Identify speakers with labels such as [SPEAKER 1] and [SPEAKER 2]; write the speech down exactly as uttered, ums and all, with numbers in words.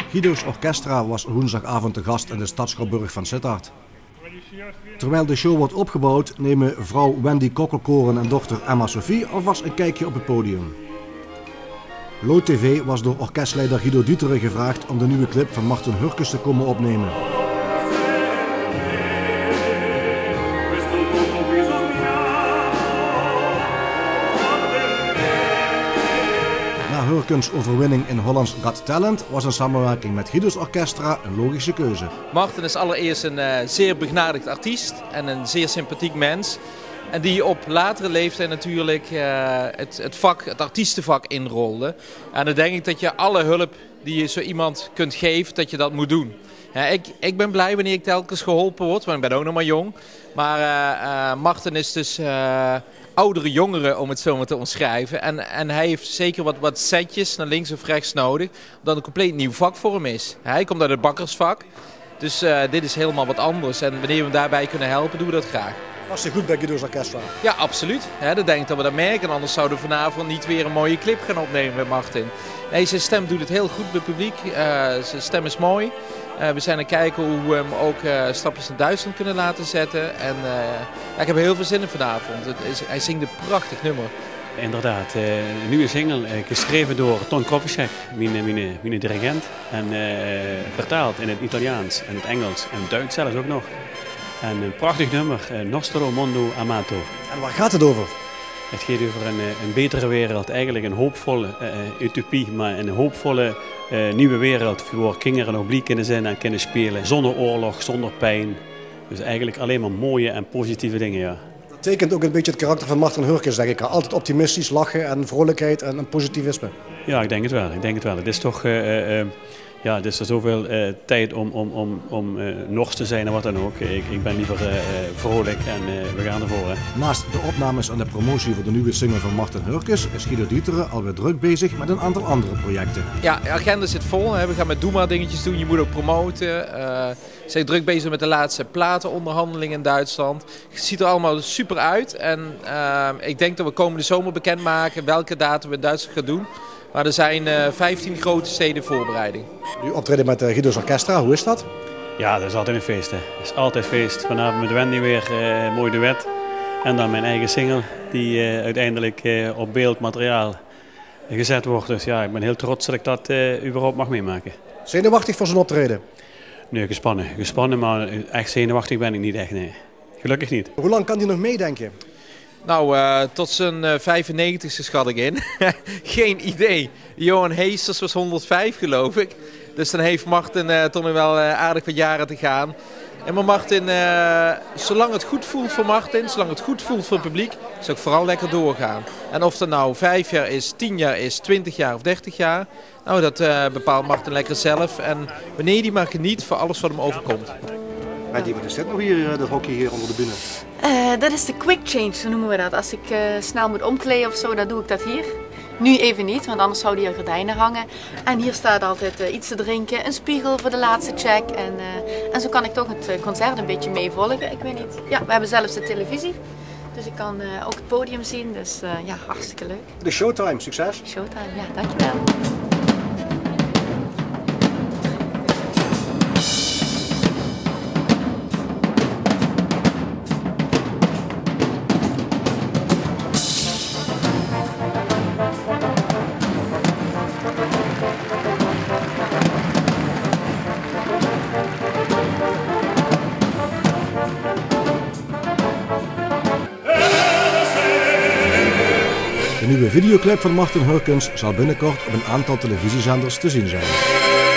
[SPEAKER 1] Guido's Orchestra was woensdagavond te gast in de Stadschouwburg van Sittard. Terwijl de show wordt opgebouwd nemen vrouw Wendy Kokkelkoren en dochter Emma Sophie alvast een kijkje op het podium. Lo T V was door orkestleider Guido Duuteren gevraagd om de nieuwe clip van Martin Hurkes te komen opnemen. Na Hurkens' overwinning in Holland's Got Talent was een samenwerking met Guido's Orchestra een logische keuze.
[SPEAKER 2] Martin is allereerst een uh, zeer begnadigd artiest en een zeer sympathiek mens. En die op latere leeftijd natuurlijk uh, het, het, vak, het artiestenvak inrolde. En dan denk ik dat je alle hulp die je zo iemand kunt geven, dat je dat moet doen. Ja, ik, ik ben blij wanneer ik telkens geholpen word, want ik ben ook nog maar jong. Maar uh, uh, Martin is dus uh, oudere jongeren, om het zo maar te omschrijven. En, en hij heeft zeker wat, wat setjes naar links of rechts nodig, omdat het een compleet nieuw vak voor hem is. Hij komt uit het bakkersvak, dus uh, dit is helemaal wat anders. En wanneer we hem daarbij kunnen helpen, doen we dat graag.
[SPEAKER 1] Was hij goed bij Guido's Orchestra?
[SPEAKER 2] Ja, absoluut. He, dat denk ik dat we dat merken. Anders zouden we vanavond niet weer een mooie clip gaan opnemen met Martin. Nee, zijn stem doet het heel goed bij het publiek. Uh, zijn stem is mooi. Uh, we zijn aan het kijken hoe we hem ook uh, stapjes naar Duitsland kunnen laten zetten. En uh, ja, ik heb er heel veel zin in vanavond. Het is, hij zingt een prachtig nummer.
[SPEAKER 3] Inderdaad, uh, een nieuwe single, uh, geschreven door Ton Kropischek, mijn, mijn, mijn dirigent. En uh, vertaald in het Italiaans en het Engels en het Duits zelfs ook nog. En een prachtig nummer, Nostro Mondo Amato.
[SPEAKER 1] En waar gaat het over?
[SPEAKER 3] Het gaat over een, een betere wereld, eigenlijk een hoopvolle uh, utopie, maar een hoopvolle uh, nieuwe wereld waar kinderen nog blij kunnen zijn en kunnen spelen. Zonder oorlog, zonder pijn. Dus eigenlijk alleen maar mooie en positieve dingen, ja.
[SPEAKER 1] Dat tekent ook een beetje het karakter van Martin Hurkes, denk ik. Altijd optimistisch, lachen en vrolijkheid en, en positivisme.
[SPEAKER 3] Ja, ik denk het wel. Ik denk het wel. Het is toch... Uh, uh, Ja, het is er zoveel uh, tijd om, om, om, om uh, nors te zijn en wat dan ook. Ik, ik ben liever uh, vrolijk en uh, we gaan ervoor. Hè.
[SPEAKER 1] Naast de opnames en de promotie voor de nieuwe single van Martin Hurkes is Guido Duuteren alweer druk bezig met een aantal andere projecten.
[SPEAKER 2] Ja, de agenda zit vol. Hè. We gaan met Doe maar dingetjes doen. Je moet ook promoten. Uh, we zijn druk bezig met de laatste platenonderhandelingen in Duitsland. Het ziet er allemaal super uit. En uh, ik denk dat we komende zomer bekendmaken welke datum we in Duitsland gaan doen. Maar er zijn uh, vijftien grote steden voorbereiding.
[SPEAKER 1] U optreden met uh, Guido's Orchestra, hoe is dat?
[SPEAKER 3] Ja, dat is altijd een feest. Hè. Dat is altijd feest. Vanavond met Wendy weer uh, een mooi duet. En dan mijn eigen single die uh, uiteindelijk uh, op beeldmateriaal gezet wordt. Dus ja, ik ben heel trots dat ik dat uh, überhaupt mag meemaken.
[SPEAKER 1] Zenuwachtig voor zo'n optreden?
[SPEAKER 3] Nee, gespannen. Gespannen, maar echt zenuwachtig ben ik niet echt, nee. Gelukkig niet.
[SPEAKER 1] Hoe lang kan hij nog meedenken?
[SPEAKER 2] Nou, uh, tot zijn uh, vijfennegentigste schat ik in. Geen idee. Johan Heesters was honderdvijf geloof ik. Dus dan heeft Martin uh, toch nog wel uh, aardig wat jaren te gaan. En maar Martin, uh, zolang het goed voelt voor Martin, zolang het goed voelt voor het publiek, zou ik vooral lekker doorgaan. En of dat nou vijf jaar is, tien jaar is, twintig jaar of dertig jaar, nou dat uh, bepaalt Martin lekker zelf. En wanneer hij maar geniet voor alles wat hem overkomt.
[SPEAKER 1] Wendy, wat is dit nou hier, dat hokje hier onder de bühne?
[SPEAKER 4] Uh, dat is de quick change, zo noemen we dat. Als ik uh, snel moet omkleden of zo, dan doe ik dat hier. Nu even niet, want anders zouden hier gordijnen hangen. En hier staat altijd uh, iets te drinken, een spiegel voor de laatste check. En, uh, en zo kan ik toch het uh, concert een beetje meevolgen. Ik weet niet. Ja, we hebben zelfs de televisie. Dus ik kan uh, ook het podium zien. Dus uh, ja, hartstikke leuk.
[SPEAKER 1] De showtime, succes.
[SPEAKER 4] Showtime, ja, dankjewel.
[SPEAKER 1] De nieuwe videoclip van Martin Hurkens zal binnenkort op een aantal televisiezenders te zien zijn.